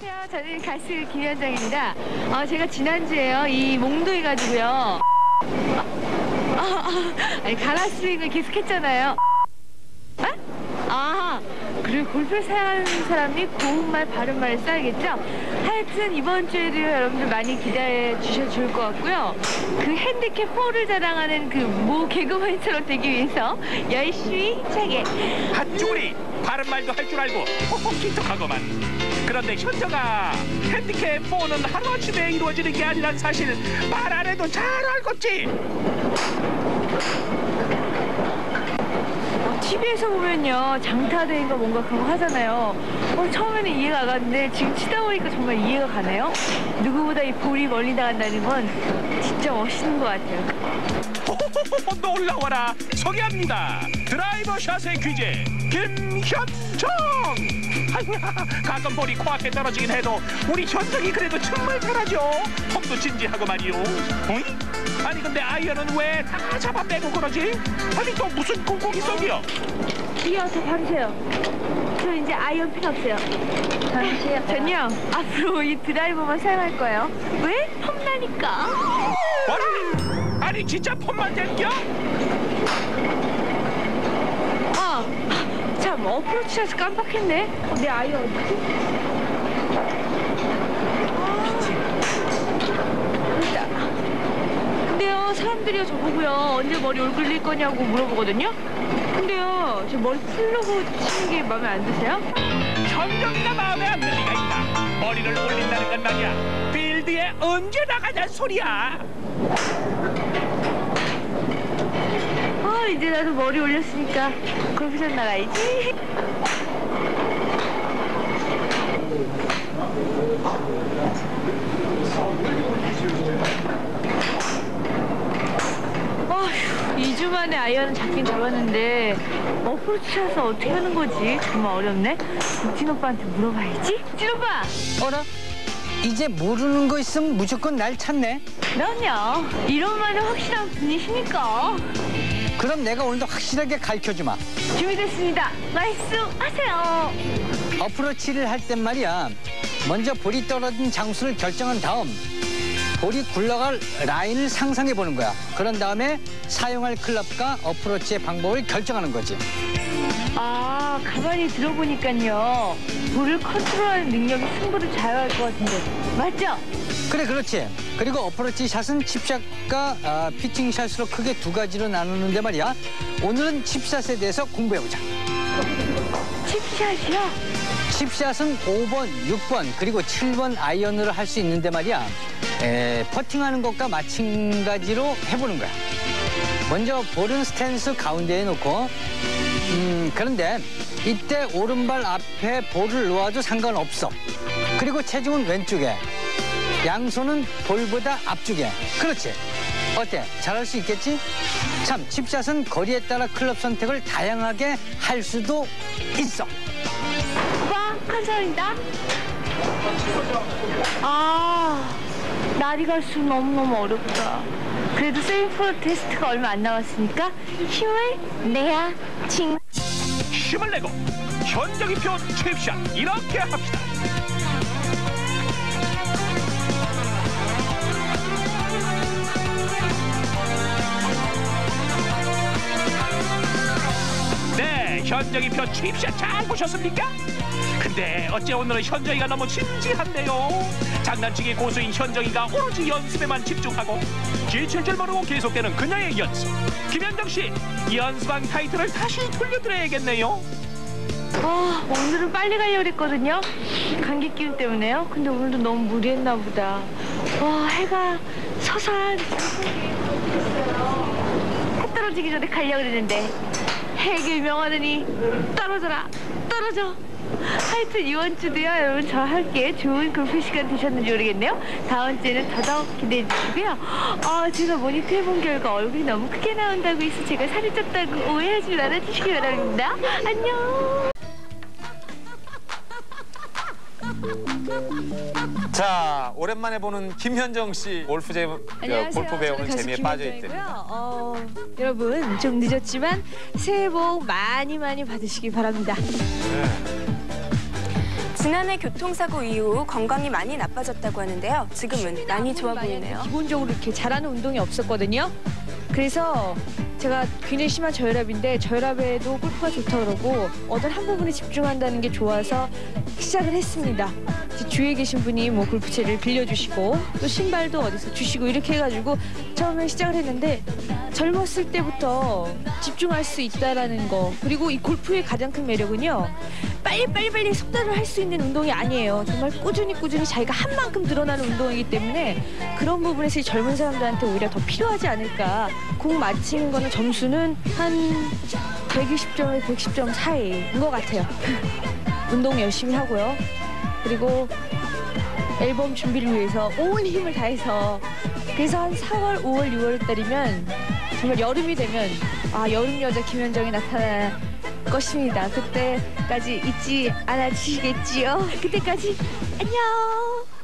안녕하세요. 저는 가수 김현정입니다. 제가 지난주에요, 이 몽둥이가지고요. 아니, 가라스윙을 계속 했잖아요. 그리고 골프를 사용하는 사람이 고운말, 바른말을 써야겠죠? 하여튼 이번 주에도 여러분들 많이 기대해 주셔도 좋을 것 같고요. 그 핸디캡 4를 자랑하는 그 모 개그맨처럼 되기 위해서 열심히 차게. 핫쭈구리 바른말도 할 줄 알고 기특하고만. 그런데 현정아, 핸디캡 4는 하루아침에 이루어지는 게 아니란 사실 말 안 해도 잘 알겠지? TV에서 보면요, 장타대인가 뭔가 그런 거 하잖아요. 처음에는 이해가 안 갔는데 지금 치다 보니까 정말 이해가 가네요. 누구보다 이 볼이 멀리 나간다는 건 진짜 멋있는 것 같아요. 놀라워라. 소개합니다. 드라이버 샷의 귀재 김현정. 아이고야, 가끔 볼이 코앞에 떨어지긴 해도 우리 현정이 그래도 정말 잘하죠. 폼도 진지하고 말이오. 어이? 아니 근데 아이언은 왜 다 잡아 빼고 그러지? 아니 또 무슨 꽁꽁이 속이요? 이어서 바르세요. 저 이제 아이언 필요 없어요. 바르세요. 전요, 앞으로 이 드라이버만 사용할 거예요. 왜? 폼나니까. 뭐라? 아니 진짜 폼만 댄겨? 참, 어프로치라서 깜빡했네. 내 아이언 어디지? 근데요, 사람들이 저보고요, 언제 머리 올릴릴 거냐고 물어보거든요. 근데요, 저 머리 풀려고 치는 게 마음에 안 드세요? 현정이나 마음에 안 들 리가 있나? 머리를 올린다는 건 말이야, 필드에 언제 나가자는 소리야. 이제 나도 머리 올렸으니까 골프장 나가야지. 어휴, 2주 만에 아이언은 잡긴 잡았는데 어프로치 쳐서 어떻게 하는 거지? 정말 어렵네. 진 오빠한테 물어봐야지. 진 오빠! 어라? 이제 모르는 거 있으면 무조건 날 찾네. 그럼요. 이런만은 확실한 분이시니까. 그럼 내가 오늘도 확실하게 가르쳐주마. 준비됐습니다. 말씀하세요. 어프로치를 할 땐 말이야, 먼저 볼이 떨어진 장소를 결정한 다음 볼이 굴러갈 라인을 상상해 보는 거야. 그런 다음에 사용할 클럽과 어프로치의 방법을 결정하는 거지. 가만히 들어보니까요, 볼을 컨트롤하는 능력이 승부를 좌우할 것 같은데 맞죠? 그래, 그렇지. 그리고 어프로치 샷은 칩샷과 피칭 샷으로 크게 두 가지로 나누는데 말이야, 오늘은 칩샷에 대해서 공부해보자. 칩샷이요? 칩샷은 5번, 6번, 그리고 7번 아이언으로 할 수 있는데 말이야, 퍼팅하는 것과 마찬가지로 해보는 거야. 먼저 볼은 스탠스 가운데에 놓고, 그런데 이때 오른발 앞에 볼을 놓아도 상관없어. 그리고 체중은 왼쪽에, 양손은 볼보다 앞쪽에. 그렇지. 어때? 잘할 수 있겠지? 참, 칩샷은 거리에 따라 클럽 선택을 다양하게 할 수도 있어. 오빠, 감사합니다. 날이 갈수록 너무너무 어렵다. 그래도 세이프 테스트가 얼마 안 남았으니까 힘을 내야 칭. 힘을 내고 현정이 표 칩샷 이렇게 합시다. 네, 현정이 표 칩샷 잘 보셨습니까? 근데 어째 오늘은 현정이가 너무 진지한데요. 장난치기 고수인 현정이가 오로지 연습에만 집중하고 지칠 줄 모르고 계속되는 그녀의 연습. 김현정 씨, 연습한 타이틀을 다시 돌려드려야겠네요. 오늘은 빨리 가려고 했거든요. 감기 기운 때문에요. 근데 오늘도 너무 무리했나 보다. 해가 서서한 해 떨어지기 전에 가려고 그랬는데 해에게 유명하더니 떨어져라, 떨어져. 하여튼 이번 주도요, 여러분, 저 함께 좋은 골프 시간 되셨는지 모르겠네요. 다음 주에는 더더욱 기대해 주시고요. 제가 모니터 해본 결과 얼굴이 너무 크게 나온다고 해서 제가 살이 쪘다고 오해하지 말아주시기 바랍니다. 안녕. 자, 오랜만에 보는 김현정 씨 골프 배우는 재미에 빠져 있대요. 여러분, 좀 늦었지만 새해 복 많이 많이 받으시기 바랍니다. 네. 지난해 교통사고 이후 건강이 많이 나빠졌다고 하는데요. 지금은 많이 좋아 보이네요. 기본적으로 이렇게 잘하는 운동이 없었거든요. 그래서 제가 굉장히 심한 저혈압인데 저혈압에도 골프가 좋다고 그러고 어떤 한 부분에 집중한다는 게 좋아서 시작을 했습니다. 제 주위에 계신 분이 뭐 골프채를 빌려주시고 또 신발도 어디서 주시고 이렇게 해가지고 처음에 시작을 했는데 젊었을 때부터 집중할 수 있다라는 거 그리고 이 골프의 가장 큰 매력은요. 빨리 속도를 할 수 있는 운동이 아니에요. 정말 꾸준히 자기가 한 만큼 늘어나는 운동이기 때문에 그런 부분에서 이 젊은 사람들한테 오히려 더 필요하지 않을까. 공 맞히는 거는 점수는 한 120점에서 110점 사이인 것 같아요. 운동 열심히 하고요. 그리고 앨범 준비를 위해서 온 힘을 다해서 그래서 한 4월, 5월, 6월 달이면 정말 여름이 되면 아 여름 여자 김현정이 나타날 것입니다. 그때까지 잊지 않아주시겠지요? 그때까지 안녕.